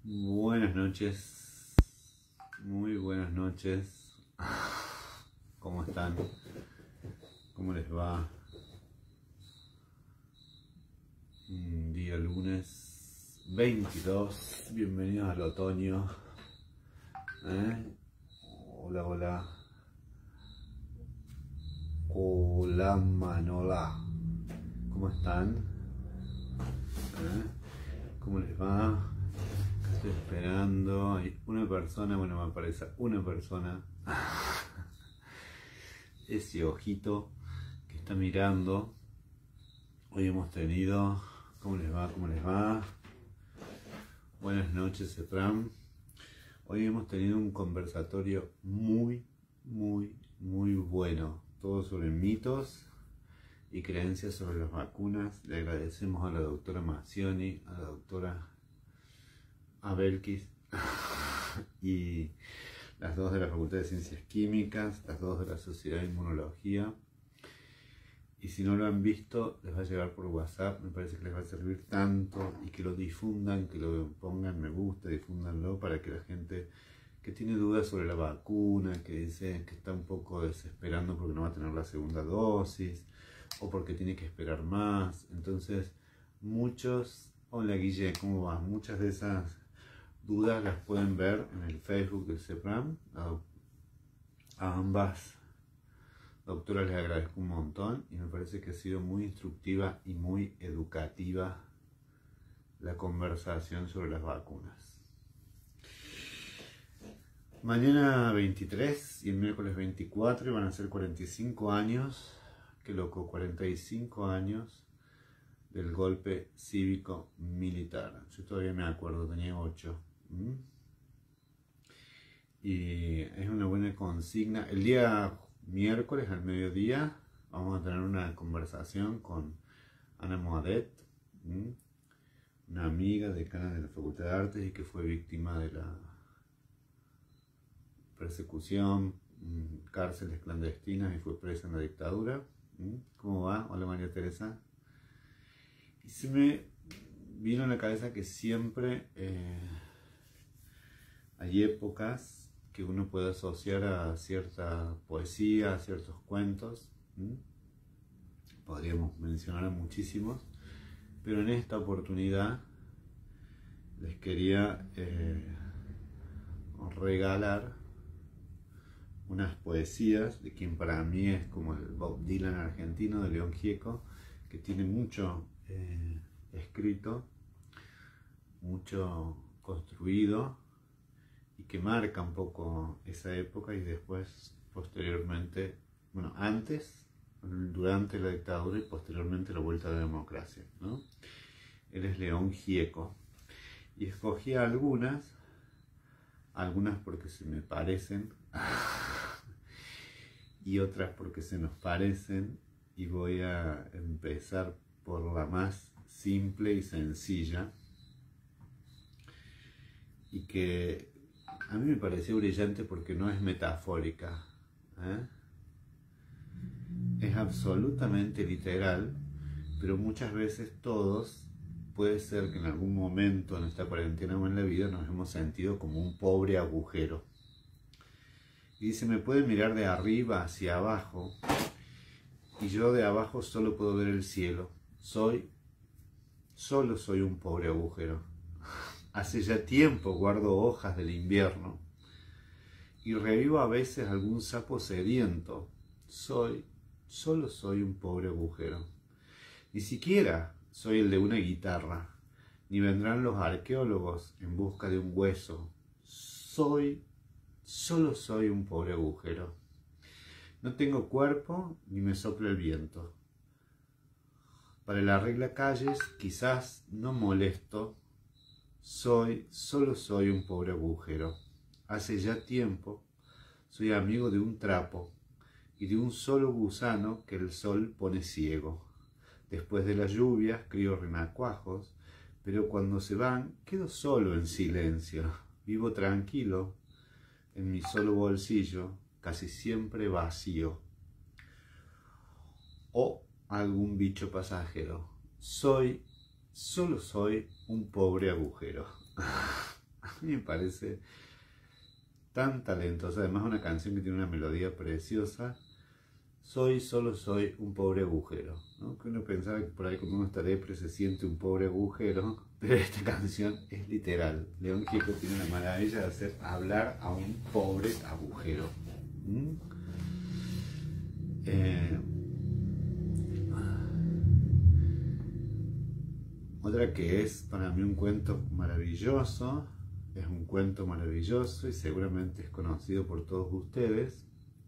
Buenas noches, muy buenas noches. ¿Cómo están? ¿Cómo les va? Día lunes 22, bienvenidos al otoño. Hola, hola. Hola, Manola. ¿Cómo están? ¿Cómo les va? Estoy esperando. Hay una persona, bueno, me aparece una persona. Ese ojito que está mirando. Hoy hemos tenido. ¿Cómo les va? ¿Cómo les va? Buenas noches, Efram. Hoy hemos tenido un conversatorio muy bueno. Todo sobre mitos y creencias sobre las vacunas. Le agradecemos a la doctora Macioni, a la doctora Abelkis y las dos de la Facultad de Ciencias Químicas, las dos de la Sociedad de Inmunología. Y si no lo han visto, les va a llegar por WhatsApp. Me parece que les va a servir tanto, y que lo difundan, que lo pongan me gusta, difúndanlo para que la gente que tiene dudas sobre la vacuna, que dice que está un poco desesperando porque no va a tener la segunda dosis o porque tiene que esperar más. Entonces, hola Guille, ¿cómo va? Muchas de esas dudas las pueden ver en el Facebook del CEPRAM. A ambas doctoras les agradezco un montón y me parece que ha sido muy instructiva y muy educativa la conversación sobre las vacunas. Mañana 23 y el miércoles 24 van a ser 45 años, qué loco, 45 años del golpe cívico militar. Yo todavía me acuerdo, tenía 8. Y es una buena consigna. El día miércoles al mediodía vamos a tener una conversación con Ana Moadet, una amiga decana de la Facultad de Artes y que fue víctima de la persecución, cárceles clandestinas y fue presa en la dictadura. ¿Cómo va? Hola María Teresa. Y se me vino en la cabeza que siempre hay épocas que uno puede asociar a cierta poesía, a ciertos cuentos. Podríamos mencionar a muchísimos, pero en esta oportunidad les quería regalar unas poesías de quien para mí es como el Bob Dylan argentino, de León Gieco, que tiene mucho escrito, mucho construido y que marca un poco esa época y después, posteriormente, bueno, antes, durante la dictadura y posteriormente la vuelta a la democracia, ¿no? Él es León Gieco y escogí algunas porque se me parecen y otras porque se nos parecen, y voy a empezar por la más simple y sencilla y que a mí me pareció brillante porque no es metafórica, es absolutamente literal, pero muchas veces todos, puede ser que en algún momento en esta cuarentena o en la vida nos hemos sentido como un pobre agujero. Y dice, me pueden mirar de arriba hacia abajo y yo de abajo solo puedo ver el cielo. Solo soy un pobre agujero. Hace ya tiempo guardo hojas del invierno y revivo a veces algún sapo sediento. Solo soy un pobre agujero. Ni siquiera soy el de una guitarra, ni vendrán los arqueólogos en busca de un hueso. Solo soy un pobre agujero. No tengo cuerpo ni me sopla el viento. Para el arreglacalles quizás no molesto. Solo soy un pobre agujero. Hace ya tiempo soy amigo de un trapo y de un solo gusano que el sol pone ciego. Después de las lluvias crío renacuajos, pero cuando se van quedo solo en silencio. Vivo tranquilo en mi solo bolsillo, casi siempre vacío. O algún bicho pasajero. Solo soy un pobre agujero. Me parece tan talentosa. Además, una canción que tiene una melodía preciosa. Solo soy un pobre agujero, ¿no? Que uno pensaba que por ahí cuando uno está depre se siente un pobre agujero, pero esta canción es literal. León Gieco tiene la maravilla de hacer hablar a un pobre agujero. Otra que es para mí un cuento maravilloso, es un cuento maravilloso y seguramente es conocido por todos ustedes.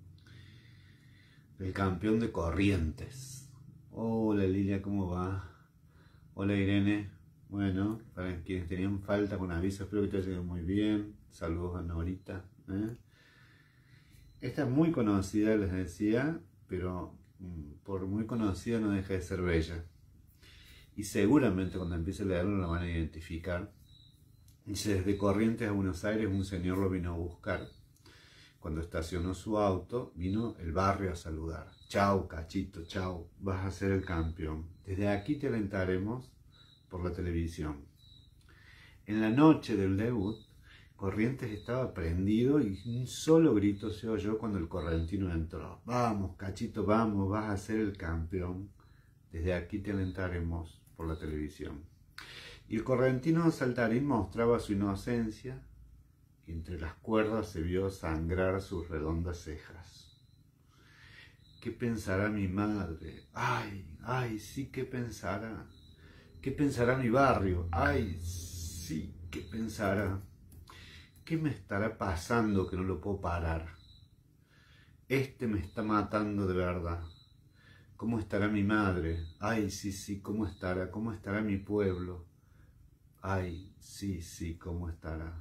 El campeón de Corrientes. Hola Lilia, ¿cómo va? Hola Irene. Bueno, para quienes tenían falta con aviso, espero que te haya ido muy bien. Saludos a Norita. Esta es muy conocida, les decía, pero por muy conocida no deja de ser bella. Y seguramente cuando empiece a leerlo la van a identificar. Dice, desde Corrientes a Buenos Aires un señor lo vino a buscar. Cuando estacionó su auto, vino el barrio a saludar. Chau, Cachito, chau, vas a ser el campeón. Desde aquí te alentaremos por la televisión. En la noche del debut, Corrientes estaba prendido y un solo grito se oyó cuando el correntino entró. Vamos, Cachito, vamos, vas a ser el campeón. Desde aquí te alentaremos por la televisión. Y el correntino saltarín mostraba su inocencia, y entre las cuerdas se vio sangrar sus redondas cejas. ¿Qué pensará mi madre? Ay, ay, sí, ¿qué pensará? ¿Qué pensará mi barrio? Ay, sí, ¿qué pensará? ¿Qué me estará pasando que no lo puedo parar? Este me está matando de verdad. ¿Cómo estará mi madre? Ay, sí, sí, ¿cómo estará? ¿Cómo estará mi pueblo? Ay, sí, sí, ¿cómo estará?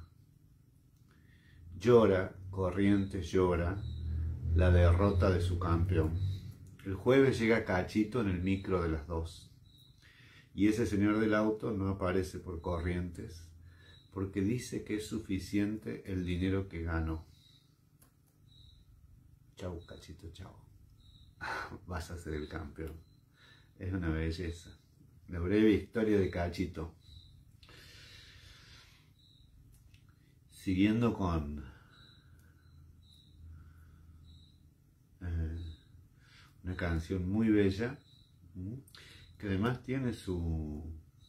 Llora, Corrientes llora, la derrota de su campeón. El jueves llega Cachito en el micro de las 2. Y ese señor del auto no aparece por Corrientes, porque dice que es suficiente el dinero que ganó. Chau, Cachito, chau. Vas a ser el campeón. Es una belleza. La breve historia de Cachito. Siguiendo con una canción muy bella, que además tiene su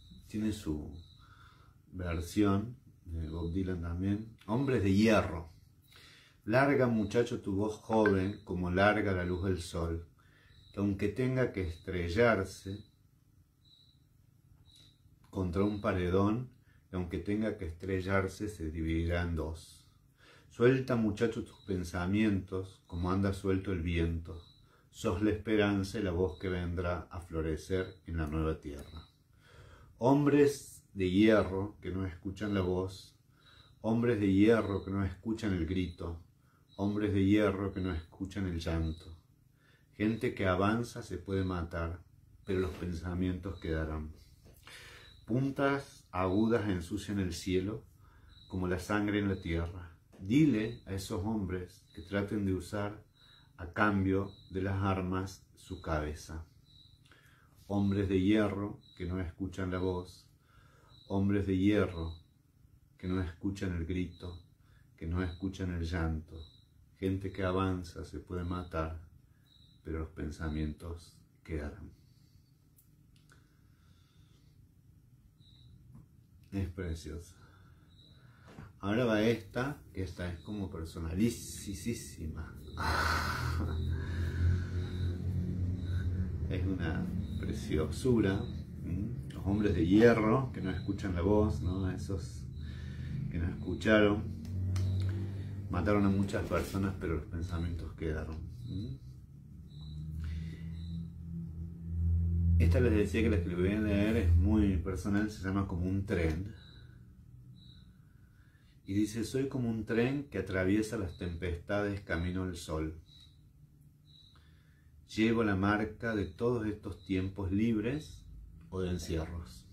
versión de Bob Dylan también. Hombres de hierro. Larga, muchacho, tu voz joven, como larga la luz del sol, que aunque tenga que estrellarse contra un paredón, y aunque tenga que estrellarse, se dividirá en dos. Suelta, muchacho, tus pensamientos, como anda suelto el viento. Sos la esperanza y la voz que vendrá a florecer en la nueva tierra. Hombres de hierro que no escuchan la voz, hombres de hierro que no escuchan el grito, hombres de hierro que no escuchan el llanto. Gente que avanza se puede matar, pero los pensamientos quedarán. Puntas agudas ensucian el cielo, como la sangre en la tierra. Dile a esos hombres que traten de usar a cambio de las armas su cabeza. Hombres de hierro que no escuchan la voz, hombres de hierro que no escuchan el grito, que no escuchan el llanto. Gente que avanza se puede matar, pero los pensamientos quedarán. Es preciosa. Ahora va esta, que esta es como personalísima. Es una preciosura. Los hombres de hierro que no escuchan la voz, ¿no? Esos que no escucharon, mataron a muchas personas, pero los pensamientos quedaron. Esta les decía que la que les voy a leer es muy personal, se llama Como un tren. Y dice, soy como un tren que atraviesa las tempestades camino al sol. Llevo la marca de todos estos tiempos libres o de encierros.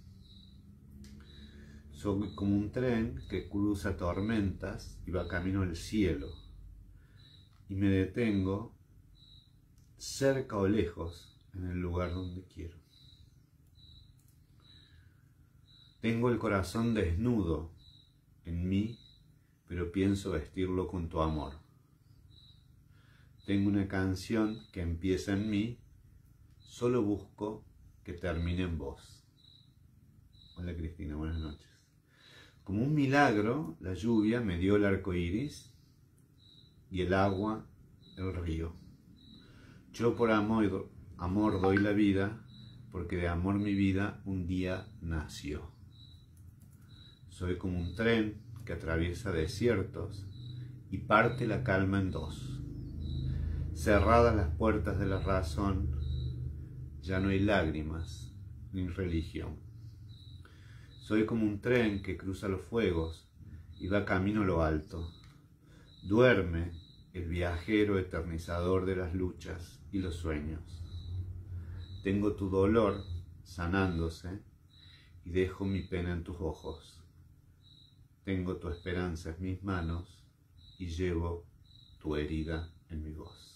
Soy como un tren que cruza tormentas y va camino al cielo. Y me detengo cerca o lejos en el lugar donde quiero. Tengo el corazón desnudo en mí, pero pienso vestirlo con tu amor. Tengo una canción que empieza en mí, solo busco que termine en vos. Hola Cristina, buenas noches. Como un milagro, la lluvia me dio el arco iris y el agua el río. Yo por amor doy la vida, porque de amor mi vida un día nació. Soy como un tren que atraviesa desiertos y parte la calma en dos. Cerradas las puertas de la razón, ya no hay lágrimas ni religión. Soy como un tren que cruza los fuegos y va camino a lo alto. Duerme el viajero eternizador de las luchas y los sueños. Tengo tu dolor sanándose y dejo mi pena en tus ojos. Tengo tu esperanza en mis manos y llevo tu herida en mi voz.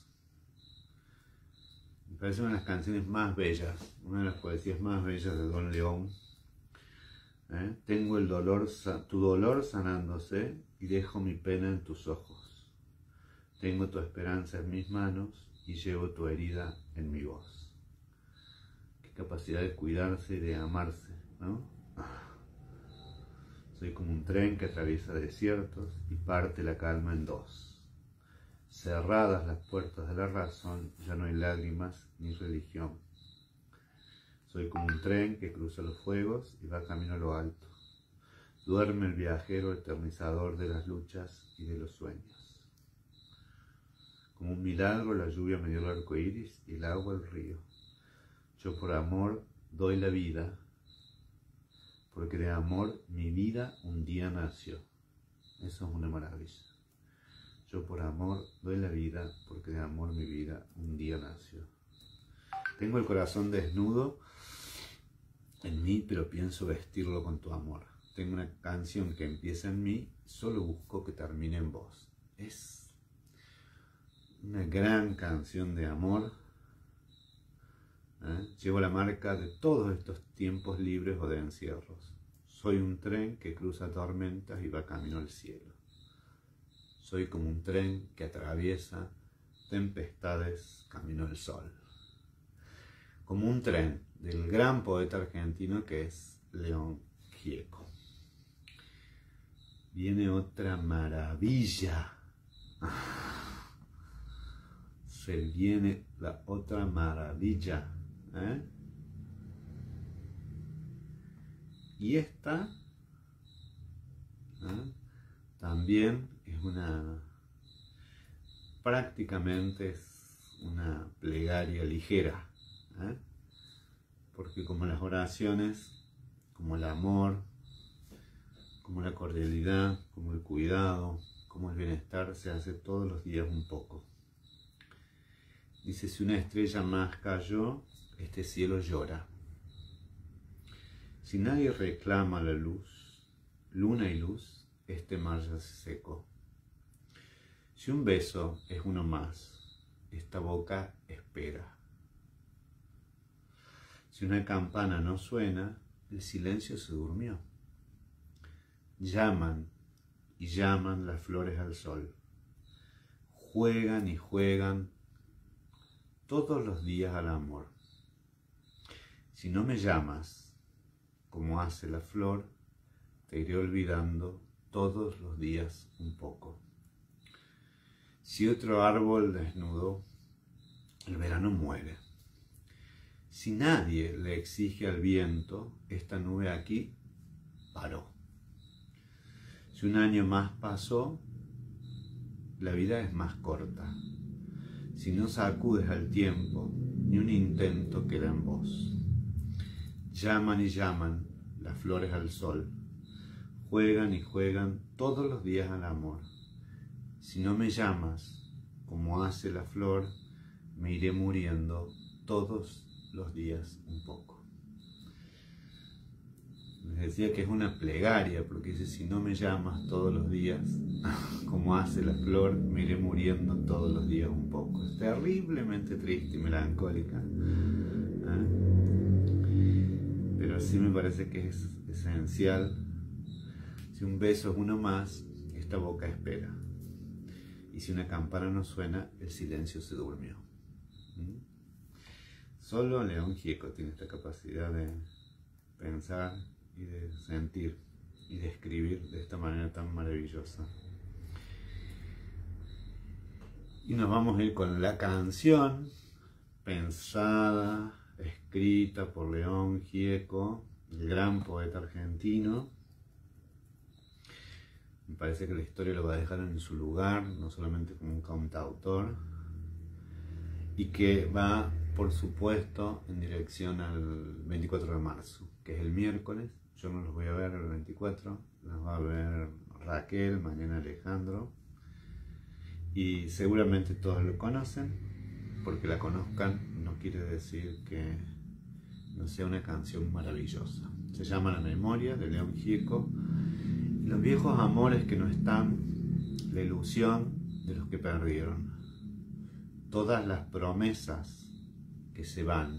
Me parece una de las canciones más bellas, una de las poesías más bellas de Don León. Tengo tu dolor sanándose y dejo mi pena en tus ojos. Tengo tu esperanza en mis manos y llevo tu herida en mi voz. Qué capacidad de cuidarse y de amarse, ¿no? Soy como un tren que atraviesa desiertos y parte la calma en dos. Cerradas las puertas de la razón, ya no hay lágrimas ni religión. Soy como un tren que cruza los fuegos y va camino a lo alto. Duerme el viajero eternizador de las luchas y de los sueños. Como un milagro la lluvia me dio el arco iris y el agua el río. Yo por amor doy la vida, porque de amor mi vida un día nació. Eso es una maravilla. Yo por amor doy la vida, porque de amor mi vida un día nació. Tengo el corazón desnudo en mí, pero pienso vestirlo con tu amor. Tengo una canción que empieza en mí, solo busco que termine en vos. Es una gran canción de amor. Llevo la marca de todos estos tiempos libres o de encierros. Soy un tren que cruza tormentas y va camino al cielo. Soy como un tren que atraviesa tempestades camino al sol. Como un tren del gran poeta argentino que es León Gieco. Viene otra maravilla. Se viene la otra maravilla. Y esta también es prácticamente es una plegaria ligera, porque como las oraciones, como el amor, como la cordialidad, como el cuidado, como el bienestar, se hace todos los días un poco. Dice, si una estrella más cayó, este cielo llora. Si nadie reclama la luz, luna y luz, este mar ya se secó. Si un beso es uno más, esta boca espera. Si una campana no suena, el silencio se durmió. Llaman y llaman las flores al sol. Juegan y juegan todos los días al amor. Si no me llamas, como hace la flor, te iré olvidando todos los días un poco. Si otro árbol desnudo, el verano muere. Si nadie le exige al viento, esta nube aquí paró. Si un año más pasó, la vida es más corta. Si no sacudes al tiempo, ni un intento queda en vos. Llaman y llaman las flores al sol. Juegan y juegan todos los días al amor. Si no me llamas, como hace la flor, me iré muriendo todos los días un poco. Les decía que es una plegaria, porque dice, si no me llamas todos los días, como hace la flor, me iré muriendo todos los días un poco. Es terriblemente triste y melancólica. Pero sí me parece que es esencial. Si un beso es uno más, esta boca espera. Y si una campana no suena, el silencio se durmió. Solo León Gieco tiene esta capacidad de pensar y de sentir y de escribir de esta manera tan maravillosa. Y nos vamos a ir con la canción pensada, escrita por León Gieco, el gran poeta argentino. Me parece que la historia lo va a dejar en su lugar, no solamente como un cantautor, y que va, por supuesto, en dirección al 24 de marzo, que es el miércoles. Yo no los voy a ver el 24, los va a ver Raquel, mañana Alejandro, y seguramente todos lo conocen. Porque la conozcan no quiere decir que no sea una canción maravillosa. Se llama La Memoria, de León Gieco. Los viejos amores que no están, la ilusión de los que perdieron, todas las promesas que se van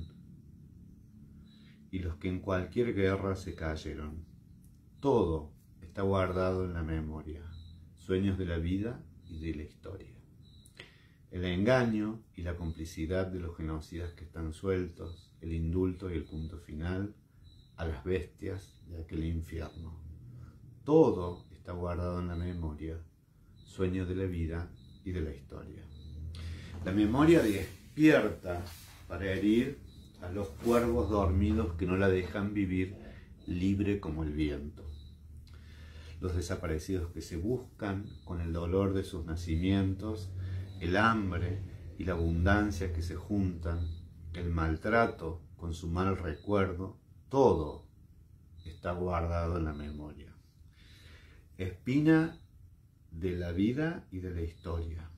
y los que en cualquier guerra se cayeron. Todo está guardado en la memoria, sueños de la vida y de la historia. El engaño y la complicidad de los genocidas que están sueltos, el indulto y el punto final a las bestias de aquel infierno. Todo está guardado en la memoria, sueño de la vida y de la historia. La memoria despierta para herir a los cuervos dormidos que no la dejan vivir libre como el viento. Los desaparecidos que se buscan con el dolor de sus nacimientos, el hambre y la abundancia que se juntan, el maltrato con su mal recuerdo, todo está guardado en la memoria. Espina de la vida y de la historia.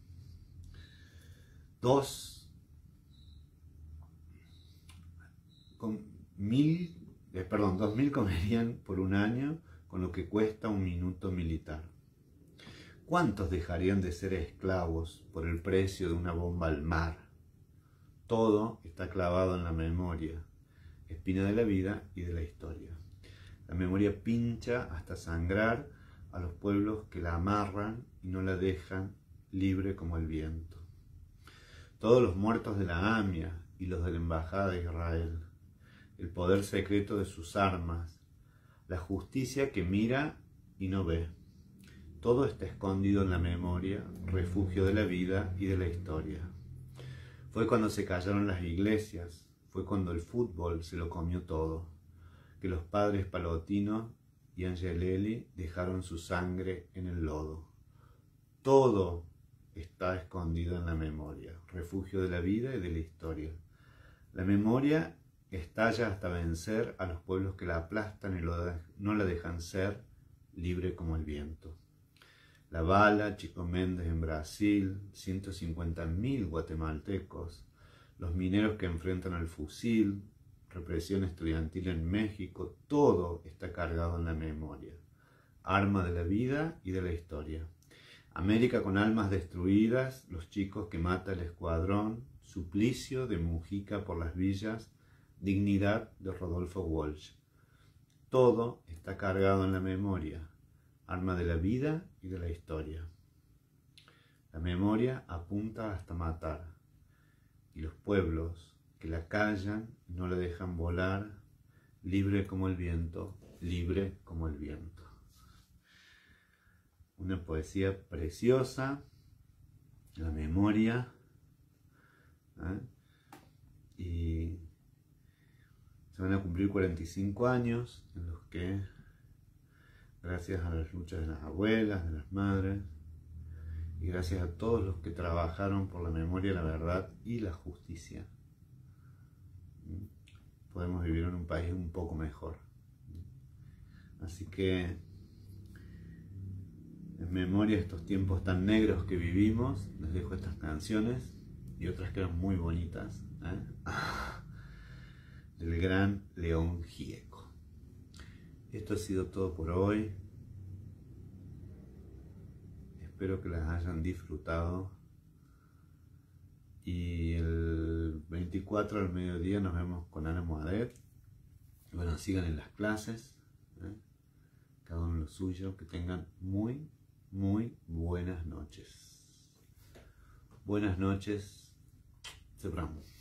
2.000 comerían por un año con lo que cuesta un minuto militar. ¿Cuántos dejarían de ser esclavos por el precio de una bomba al mar? Todo está clavado en la memoria, espina de la vida y de la historia. La memoria pincha hasta sangrar a los pueblos que la amarran y no la dejan libre como el viento. Todos los muertos de la AMIA y los de la Embajada de Israel, el poder secreto de sus armas, la justicia que mira y no ve. Todo está escondido en la memoria, refugio de la vida y de la historia. Fue cuando se callaron las iglesias, fue cuando el fútbol se lo comió todo, que los padres Palotino y Angelelli dejaron su sangre en el lodo. Todo está escondido en la memoria, refugio de la vida y de la historia. La memoria estalla hasta vencer a los pueblos que la aplastan y no la dejan ser libre como el viento. La bala, Chico Méndez en Brasil, 150.000 guatemaltecos, los mineros que enfrentan al fusil, represión estudiantil en México, todo está cargado en la memoria. Arma de la vida y de la historia. América con almas destruidas, los chicos que mata el escuadrón, suplicio de Mujica por las villas, dignidad de Rodolfo Walsh. Todo está cargado en la memoria. Arma de la vida y de la historia. La memoria apunta hasta matar, y los pueblos que la callan y no la dejan volar, libre como el viento, libre como el viento. Una poesía preciosa, la memoria, y se van a cumplir 45 años en los que, gracias a las luchas de las abuelas, de las madres, y gracias a todos los que trabajaron por la memoria, la verdad y la justicia, podemos vivir en un país un poco mejor. Así que, en memoria de estos tiempos tan negros que vivimos, les dejo estas canciones y otras que eran muy bonitas, del gran León Gieco. Esto ha sido todo por hoy. Espero que las hayan disfrutado. Y el 24 al mediodía nos vemos con Ana Moadet. Bueno, sigan en las clases, cada uno en lo suyo, que tengan muy, muy buenas noches. Buenas noches, Sebramo.